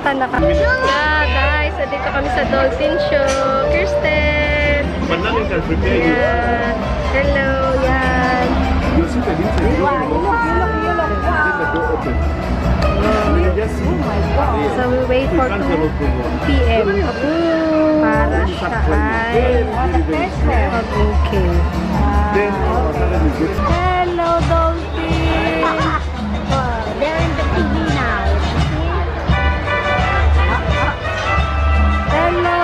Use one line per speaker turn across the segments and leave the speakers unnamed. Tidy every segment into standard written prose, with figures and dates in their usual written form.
Baka yeah, guys, dito kami sa Dolphin Show. Kirsten! Yeah. Hello, yan. So we wait for 2 PM para siya ay mag-okay. Hello, Dolphin!
They're in the TV now.
Hello!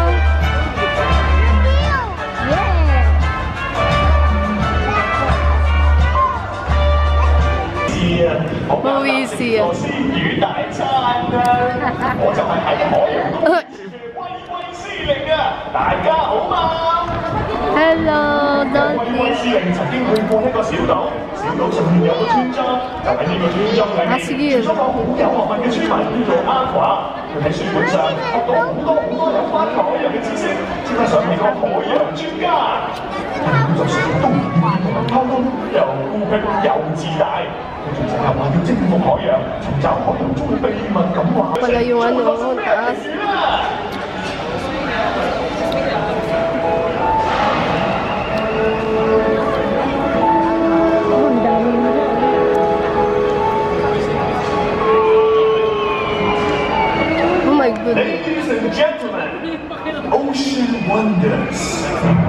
好意思啊！Hello， Dolphin。曾經去過一個小島，小島上面有個村莊，就喺呢個村莊裏面，其中一個好有學問嘅村民叫做阿華，佢喺書本上學到好多有關海洋嘅知識，稱得上係個海洋專家。佢就成日東同埋偷東，又孤僻又自大，佢仲成日話要征服海洋，尋找海洋中嘅秘密咁話。Wala yung ano, taas. Oh my goodness.
Ladies and gentlemen, Ocean Wonders.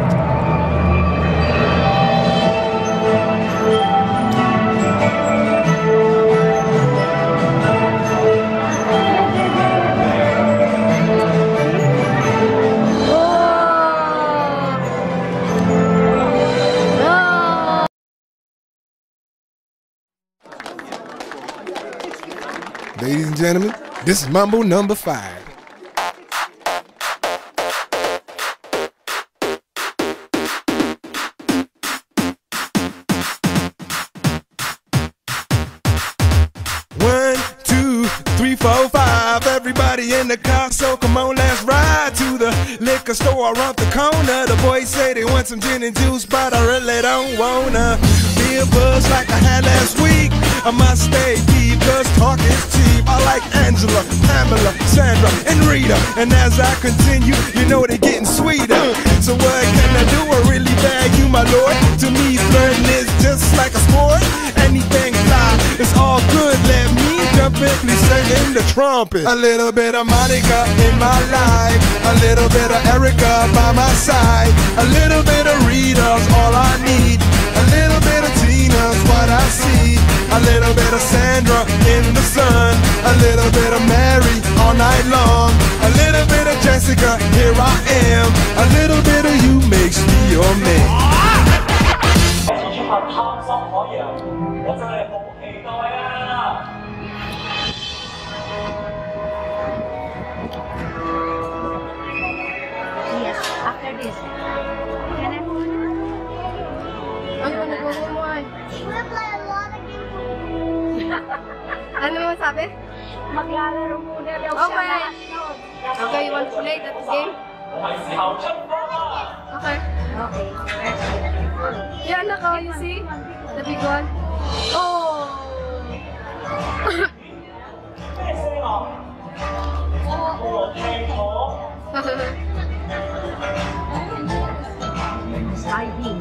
Ladies and gentlemen, this is Mambo number 5. One, two, three, four, five. Everybody in the car, so come on, let's ride to the liquor store around the corner. The boys say they want some gin and juice, but I really don't wanna be a buzz like I had last week. I must stay deep, cause talk is cheap. I like Angela, Pamela, Sandra, and Rita. And as I continue, you know they're getting sweeter. So what can I do? I really bag you, my lord. To me, flirting is just like a sport. Anything fly, it's all good. Let me jump in, please sing the trumpet. A little bit of Monica in my life, a little bit of Erica by my side, a little bit of Rita's all I need, a little bit of Tina's what I see, a little bit of Sandra in the sun, a little bit of Mary all night long, a little bit of Jessica, here I am, a little bit of you makes me your man.
Yes, after this.
Ano mo sabi?
Maglalaro muna daw
Okay. Okay, you want to play that game? Okay.
Okay.
Yan ako, you see? The big one. Oh!
Sliding.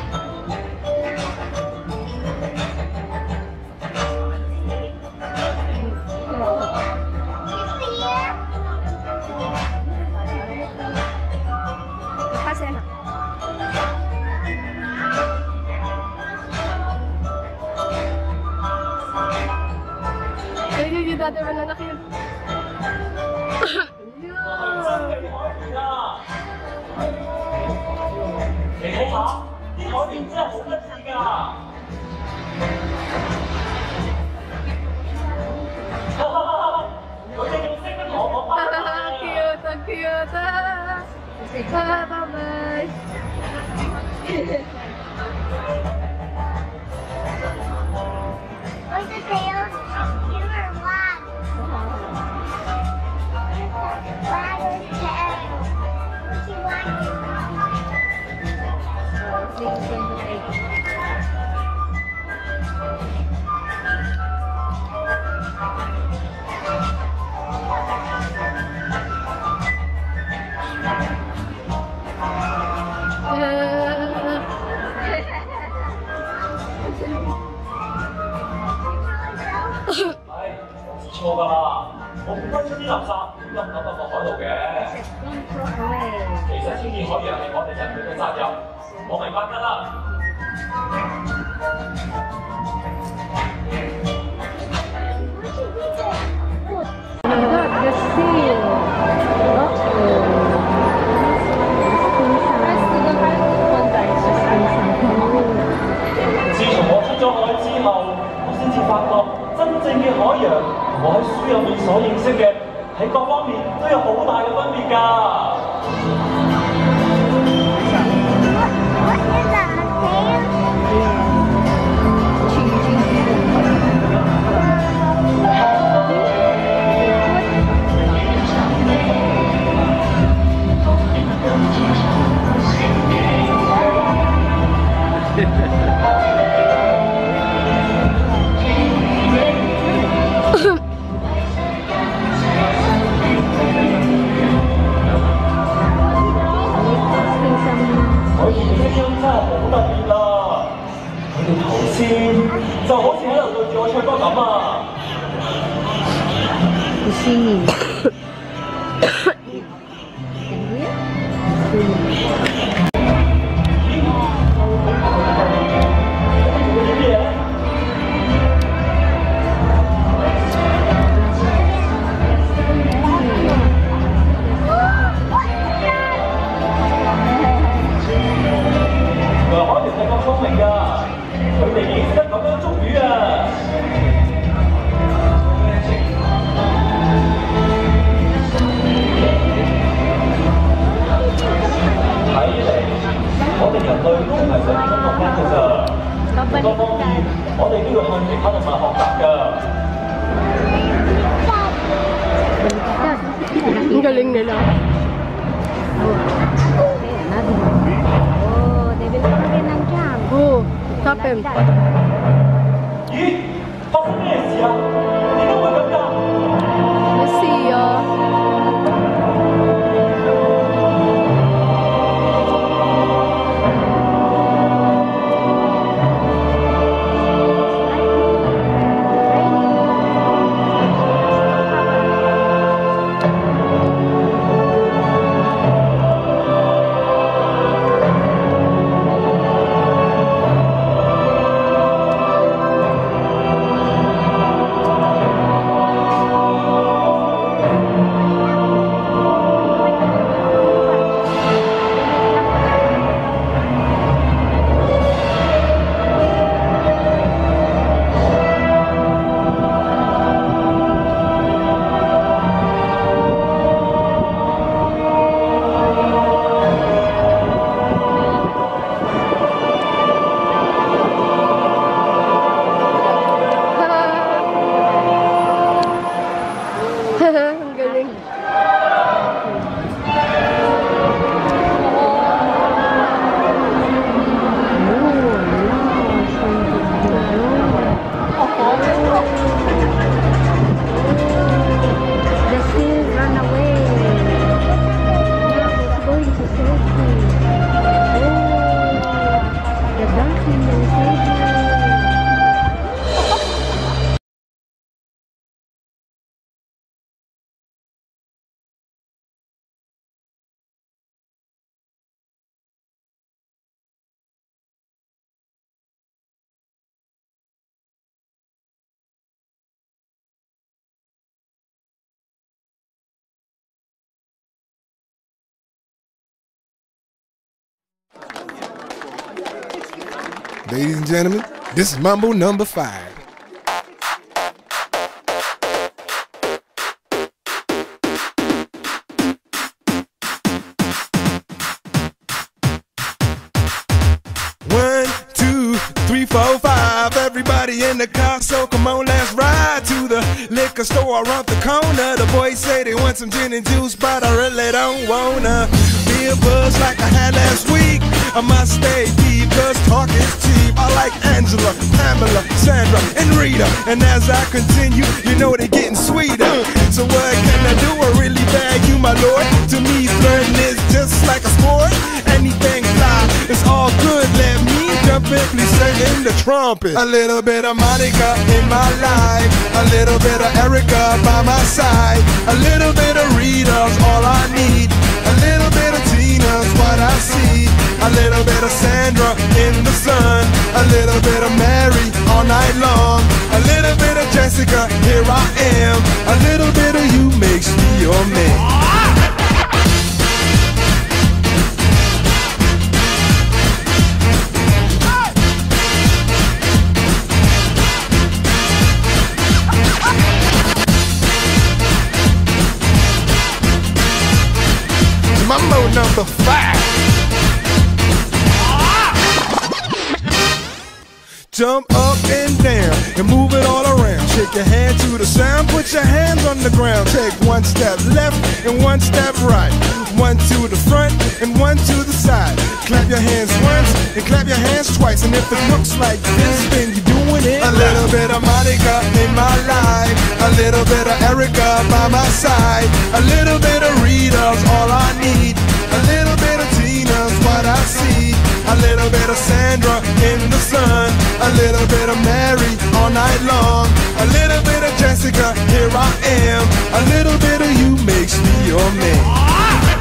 Yung dati mo na nakil. Cute, ang cute. Bye-bye.
What's the tail? You were black. Black is tail. What you want?
我哋人類嘅責任。我明白㗎啦。自從我出咗海之後，我先至發覺真正嘅海洋同我喺書入面所認識嘅喺各方面都有好大嘅分別㗎。就好似喺度對住我唱歌咁啊！
Ang galing nila. Oh, stop him.
咦？發生咩事啊？點解會咁㗎？
咩事啊？
Ladies and gentlemen, this is Mambo number 5. One, two, three, four, five. Everybody in the car, so come on, let's ride to the liquor store around the corner. The boys say they want some gin and juice, but I really don't wanna be a buzz like I had last week. I must stay deep, cause talk is cheap. I like Angela, Pamela, Sandra, and Rita. And as I continue, you know they're getting sweeter. So what can I do? I really bag you, my lord. To me, flirting is just like a sport. Anything fly, it's all good. Let me jump in, please sing the trumpet. A little bit of Monica in my life, a little bit of Erica by my side, a little bit of Rita's all I need, a little bit of Tina's what I see. A little bit of Sandra in the sun, a little bit of Mary all night long, a little bit of Jessica, here I am. A little bit of you makes me your man. Mambo number 5. Jump up and down and move it all around. Shake your hand to the sound, put your hands on the ground. Take one step left and one step right. One to the front and one to the side. Clap your hands once and clap your hands twice. And if it looks like this, then you're doing it. A little bit of Monica in my life, a little bit of Erica by my side, a little bit of Rita's all I need, a little bit of Tina's what I see, a little bit of Sandra in the sun, a little bit of Mary all night long, a little bit of Jessica, here I am. A little bit of you makes me your man.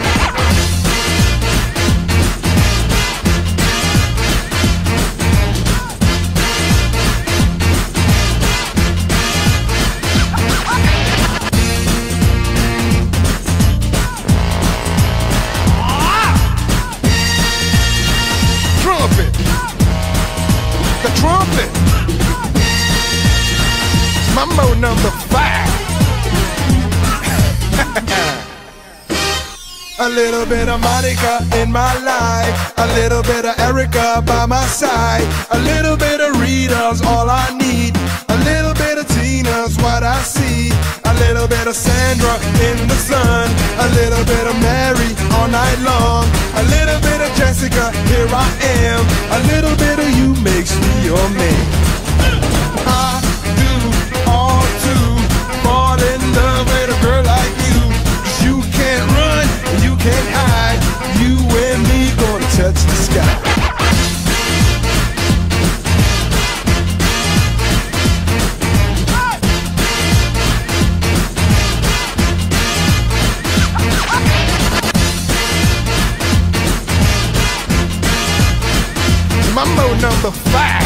Trumpet. Mambo number 5. A little bit of Monica in my life, a little bit of Erica by my side, a little bit of Rita's all I need, a little bit of Tina's what I see, a little bit of Sandra in the sun, a little bit of Mary all night long, a little bit of Jessica, here I am. A little bit of you makes me your man. I do all to fall in love with a girl like you, 'cause you can't run and you can't hide. You and me gonna touch the sky. Mambo number 5.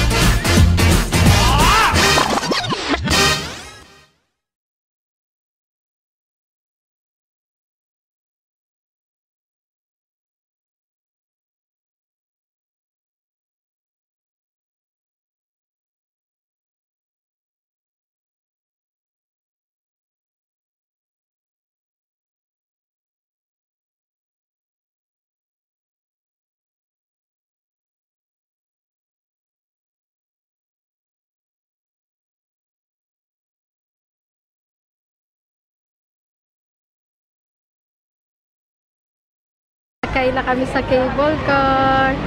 Sakay na kami sa cable car.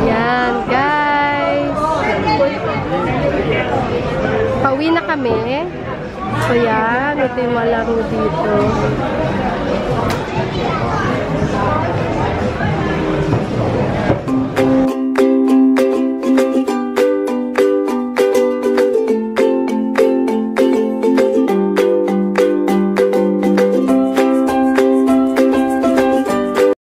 Ayan, guys. Pauwi na kami. So, yan. Ito yung malaro dito.